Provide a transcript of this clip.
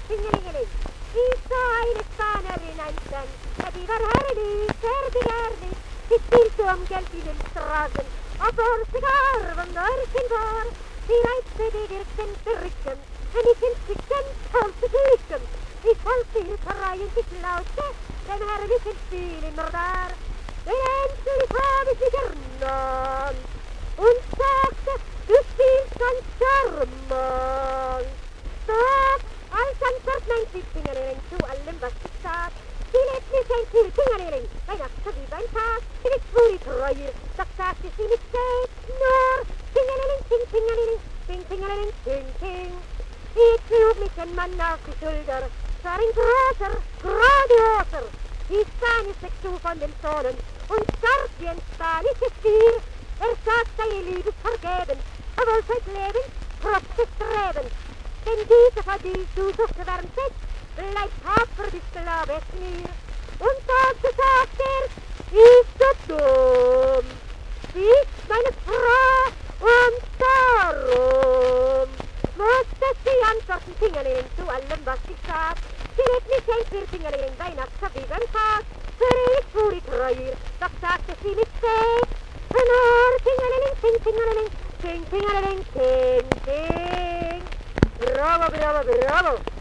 Tingelingeling. Ich sah eine Spanierin einstellen, ja, die war herrlich, sehr begehrlich. Sie spielte Geld in den Straßen, aber sogar wenn Nörchen war. Sie reizte die Wirkende Rücken, wenn ich in Stücken konnte sie licken. Ich wollte ihr verreihen, ich laute, dem herrlichen Spiel immer da. Denn endlich habe ich mich ernannt und sagte, du spielst ganz charmant. Doch, als Antwort meint die Tingelingeling zu allem, was ich sag. Sie lebt nicht ein viel Tingelingeling, bei Nacht wie beim Tag. Sie ist wohl die Treue, doch sagte sie nicht selbst, nur Tingelingeling, ting, Tingelingeling, ting, Tingelingeling, ting, ting. Ich schlug mich ein Mann auf die Schulter, es war ein großer, grandioser. Die Spanier steckst du von den Sohlen und starb wie ein spanisches Stier. Sagt seine Liebe vergeben, er wollte sein Leben trotz Streben. Denn diese, vor die du so gewärmt bist, bleibt tapfer, bis glaube es mir. Und dazu sagt ist so dumm, sie ist meine Frau und darum musste sie antworten, Tingelingeling, zu allem, was ich sag. Sie lebt nicht ein für Tingelingeling, bei Nacht wie beim Tag. Für ich wohl die Treue, doch sagte sie nicht selbst. Tingelingeling, ting, Tingelingeling, ting, Tingelingeling, ting, ting. Bravo, bravo, bravo.